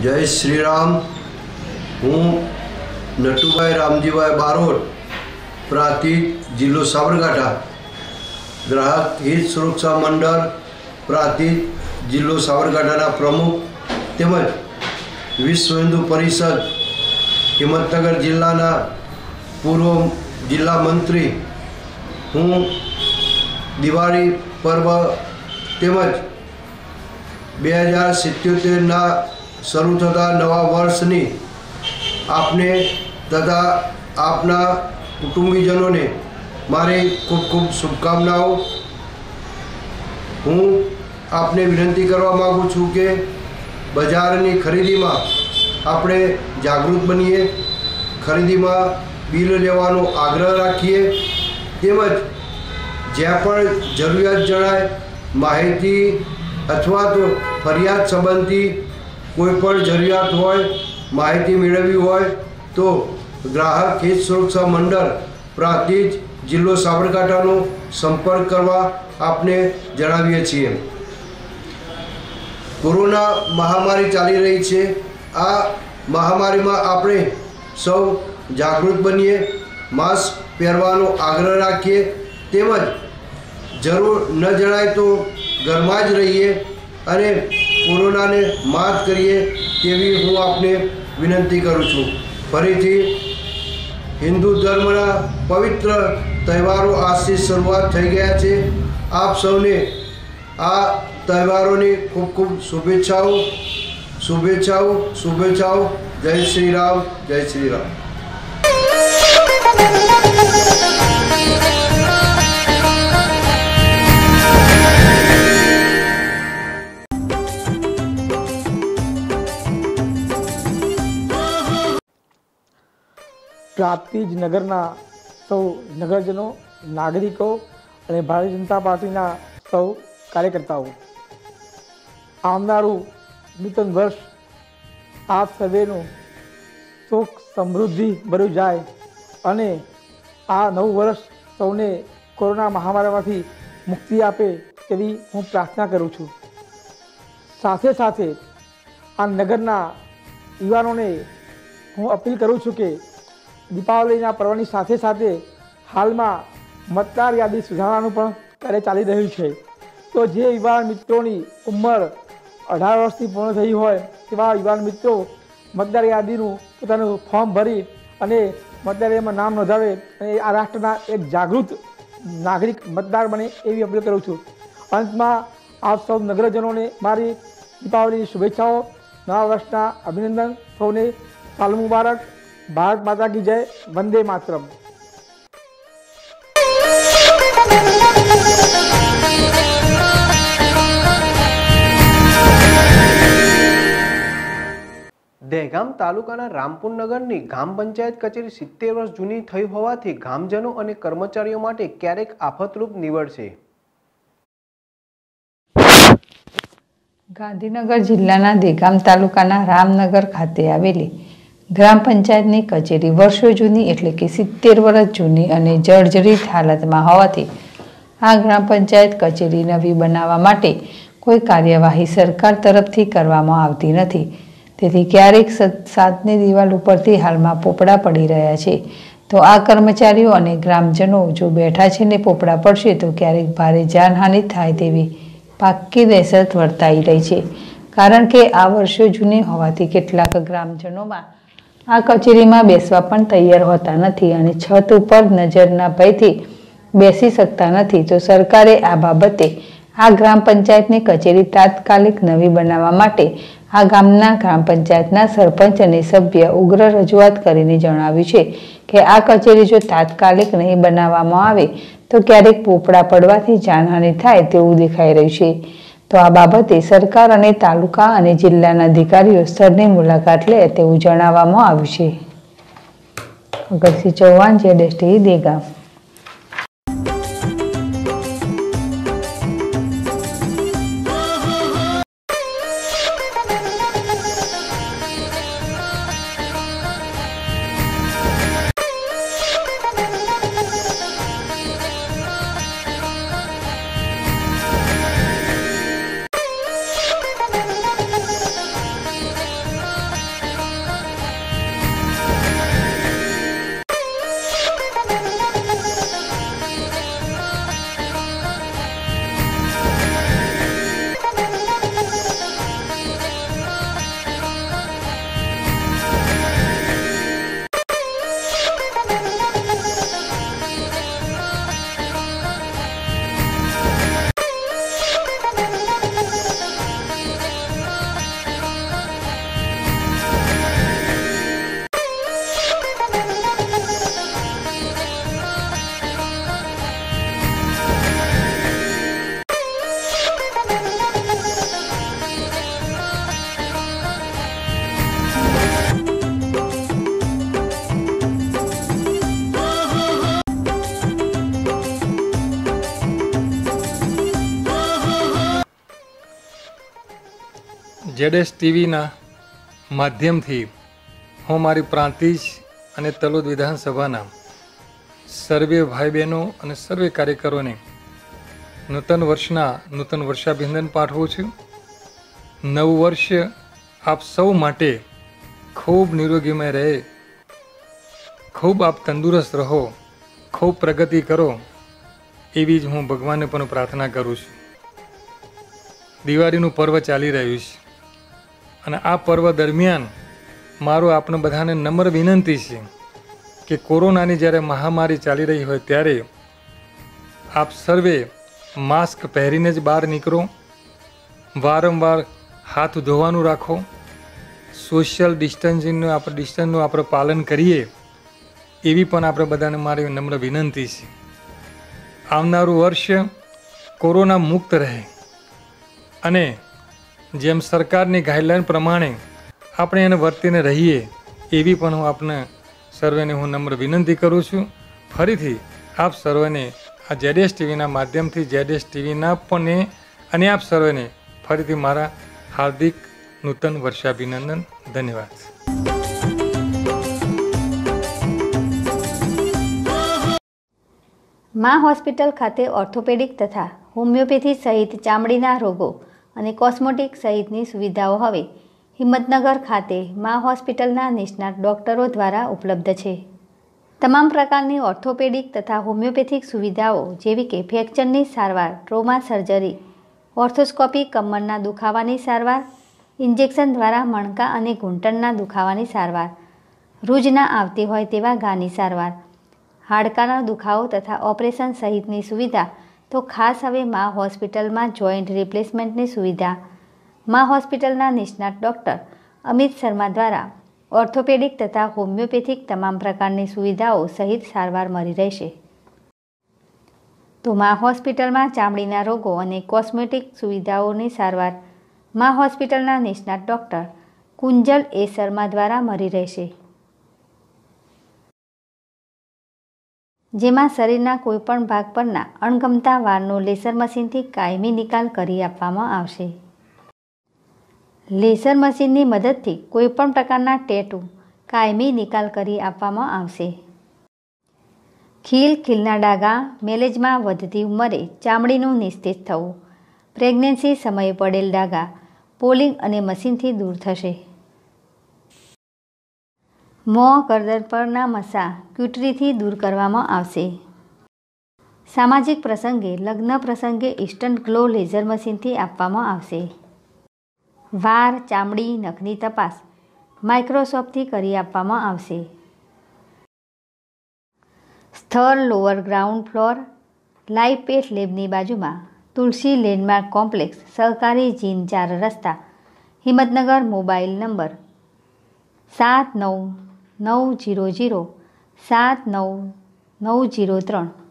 जय श्री राम। हूँ नटुभाई रामजीभाई बारोट, प्रांतिज जिल्लो साबरकांठा, ग्राहक हित सुरक्षा मंडल प्रांतिज जिल्लो साबरकांठाना प्रमुख તેમજ વિશ્વ હિન્દુ પરિષદ હિંમતનગર જિલ્લાના પૂર્વ જિલ્લા મંત્રી। હું દિવાળી પર્વ તેમજ 2077ના શરૂ થતા નવા વર્ષની આપને તથા આપના કુટુંબીજનોને મારી ખૂબ ખૂબ શુભકામનાઓ। હું આપને વિનંતી કરવા માગું છું કે બજારની ખરીદીમાં આપણે જાગૃત બનીએ, ખરીદીમાં બિલ લેવાનો આગ્રહ રાખીએ, તેમજ જ્યાં પણ જરૂરિયાત જણાય માહિતી અથવા તો ફરિયાદ સંબંધી કોઈપણ જરૂરિયાત હોય, માહિતી મેળવવી હોય તો ગ્રાહક હિત સુરક્ષા મંડળ પ્રાંતિજ જિલ્લો સાબરકાંઠાનો સંપર્ક કરવા આપને જણાવીએ છીએ। कोरोना महामारी चाली रही है। आ महामारी में आपणे सौ जागृत बनीए, मास्क पहरवानो आग्रह राखीए, तेमज जरूर न जणाय तो घर में ज रहीए अने कोरोना ने मात करीए तेवी हूँ आपने विनंती करूँ छूँ। फरीथी हिंदू धर्मना पवित्र तहेवारों आज से शुरुआत थई गया है। आप सौने आ तहेवारों ने खूब खूब शुभेच्छाओं शुभेच्छाओं शुभेच्छाओं। जय श्री राम, जय श्री राम। प्रांतिज नगरना सौ नगरजनों, नागरिकों और भारतीय जनता पार्टीना सौ कार्यकर्ताओं, आवनारू नूतन वर्ष आप सर्वेनु सुख समृद्धि भर्યું જાય અને આ નવું વર્ષ સૌને કોરોના મહામારીમાંથી મુક્તિ આપે તેવી હું પ્રાર્થના કરું છું। સાથે સાથે આ નગરના યુવાનોને હું અપીલ કરું છું કે દીપાવલીના પર્વની સાથે સાથે હાલમાં મતદાર યાદી સુધારવાનું પણ કાર્ય ચાલી રહ્યું છે। तो जे युवा मित्रों की उम्र 18 वर्ष की पूर्ण थी हो युवा मित्रों मतदार यादी फॉर्म भरी अने मतदार यादी में नाम नोंधावे अने आ राष्ट्रना एक जागृत नागरिक मतदार बने एवी अपील करूँ छूँ। अंत में आप सब नगरजनों ने मारी दीपावली की शुभेच्छाओं, नवा वर्षना अभिनंदन। सौने साल मुबारक। भारत माता की जय। वंदे मातरम। દહેગામ તાલુકાના રામપુર નગરની ગામ પંચાયત કચેરી 70 વર્ષ જૂની થઈ હોવાથી ગામજનો અને કર્મચારીઓ માટે ક્યારેક આફતરૂપ નીવડશે। ગાંધીનગર જિલ્લાના દહેગામ તાલુકાના રામનગર ખાતે આવેલી ગ્રામ પંચાયતની કચેરી વર્ષો જૂની એટલે કે 70 વર્ષ જૂની અને જર્જરિત હાલતમાં હોવાથી આ ગ્રામ પંચાયત કચેરી નવી બનાવવા માટે કોઈ કાર્યવાહી સરકાર તરફથી કરવામાં આવતી નથી। તેથી ક્યારેક સાતની દિવાલ ઉપરથી હાલમાં પોપડા પડી રહ્યા છે। તો આ કર્મચારીઓ અને ગ્રામજનો જો બેઠા છે ને પોપડા પડશે તો ક્યારેક ભારે જાનહાનિ થાય તેવી પાક્કી દહેશત વર્તાઈ રહી છે। કારણ કે આ વર્ષો જૂની હોવાથી કેટલાક ગ્રામજનોમાં આ કચેરીમાં બેસવા પણ તૈયાર હોતા નથી અને છત ઉપર નજરના ભયથી બેસી શકતા નથી। તો સરકારે આ બાબતે આ ગ્રામ પંચાયતની કચેરી તાત્કાલિક નવી બનાવવા માટે આ ગામના ગ્રામ પંચાયતના સરપંચ અને સભ્ય ઉગ્ર રજૂઆત કરીને જણાવ્યું છે કે આ કચેરી જો તાત્કાલિક નહીં બનાવવામાં આવે તો ક્યારેક પોપડા પડવાથી જાનહાનિ થાય તેવું દેખાઈ રહ્યું છે। તો આ બાબતે સરકાર અને તાલુકા અને જિલ્લાના અધિકારીઓ સ્થળની મુલાકાત લે તેવું જણાવવામાં આવ્યું છે। અગરસિંહ ચૌહાણ, ZSTV, દહેગામ। જેડેશ ટીવીના માધ્યમથી હું મારી પ્રાંતિજ અને તલોદ વિધાનસભાના સર્વે ભાઈ બહેનો અને સર્વે કાર્યકરોને નૂતન વર્ષાભિનંદન પાઠવું છું. નવું વર્ષ આપ સૌ માટે ખૂબ નિરોગીમય રહે, ખૂબ આપ તંદુરસ્ત રહો, ખૂબ પ્રગતિ કરો, એવી જ હું ભગવાનને પણ પ્રાર્થના કરું છું. દિવાળીનું પર્વ ચાલી રહ્યું છે અને આ પર્વ દરમિયાન મારું આપણે બધાને નમ્ર વિનંતી છે કે કોરોનાની જ્યારે મહામારી ચાલી રહી હોય ત્યારે આપ સર્વે માસ્ક પહેરીને જ બહાર નીકળો, વારંવાર હાથ ધોવાનું રાખો, સોશિયલ ડિસ્ટન્સિંગનું આપણે પાલન કરીએ, એવી પણ આપણે બધાને મારી નમ્ર વિનંતી છે. આવનારું વર્ષ કોરોના મુક્ત રહે અને જેમ સરકારની ગાઈડલાઈન પ્રમાણે આપણે એને વર્તીને રહીએ, એવી પણ હું આપને સર્વેને હું નમ્ર વિનંતી કરું છું. ફરીથી આપ સર્વેને આ જેડેશ ટીવીના માધ્યમથી જેડેશ ટીવીના પણ અને આપ સર્વેને ફરીથી મારા હાર્દિક નૂતન વર્ષાભિનંદન. ધન્યવાદ. મા હોસ્પિટલ ખાતે ઓર્થોપેડિક તથા હોમિયોપેથી સહિત ચામડીના રોગો અને કોસ્મેટિક સહિતની સુવિધાઓ હવે હિંમતનગર ખાતે મા હોસ્પિટલના નિષ્ણાત ડૉક્ટરો દ્વારા ઉપલબ્ધ છે. તમામ પ્રકારની ઓર્થોપેડિક તથા હોમિયોપેથિક સુવિધાઓ જેવી કે ફ્રેક્ચરની સારવાર, ટ્રોમા સર્જરી, ઓર્થોસ્કોપી, કમરના દુખાવાની સારવાર, ઇન્જેક્શન દ્વારા મણકા અને ઘૂંટણના દુખાવાની સારવાર, રૂજ ના આવતી હોય તેવા ઘાની સારવાર, હાડકાનો દુખાવો તથા ઓપરેશન સહિતની સુવિધા તો ખાસ હવે મા હોસ્પિટલમાં જોઈન્ટ રિપ્લેસમેન્ટની સુવિધા મા હોસ્પિટલના નિષ્ણાત ડૉક્ટર અમિત શર્મા દ્વારા ઓર્થોપેડિક તથા હોમિયોપેથિક તમામ પ્રકારની સુવિધાઓ સહિત સારવાર મળી રહેશે. તો મા હોસ્પિટલમાં ચામડીના રોગો અને કોસ્મેટિક સુવિધાઓની સારવાર મા હોસ્પિટલના નિષ્ણાત ડૉક્ટર કુંજલ એ શર્મા દ્વારા મળી રહેશે, જેમાં શરીરના કોઈપણ ભાગ પરના અણગમતા વાળનો લેસર મશીનથી કાયમી નિકાલ કરી આપવામાં આવશે. લેસર મશીનની મદદથી કોઈપણ પ્રકારના ટેટુ કાયમી નિકાલ કરી આપવામાં આવશે. ખીલના ડાઘા, મેલેજમાં વધતી ઉંમરે ચામડીનું નિસ્તેજ થવું, પ્રેગ્નન્સી સમયે પડેલ ડાઘા પોલિંગ અને મશીનથી દૂર થશે. મોં, ગરદન પરના મસા ક્યુટરીથી દૂર કરવામાં આવશે. સામાજિક પ્રસંગે, લગ્ન પ્રસંગે ઇન્સ્ટન્ટ ગ્લો લેઝર મશીનથી આપવામાં આવશે. વાળ, ચામડી, નખની તપાસ માઇક્રોસ્કોપથી કરી આપવામાં આવશે. સ્થળ lower ground floor, live path લેબની બાજુમાં તુલસી લેન્ડમાર્ક કોમ્પ્લેક્સ, સહકારી જીન 4 રસ્તા, હિંમતનગર. Mobile number 7990079903.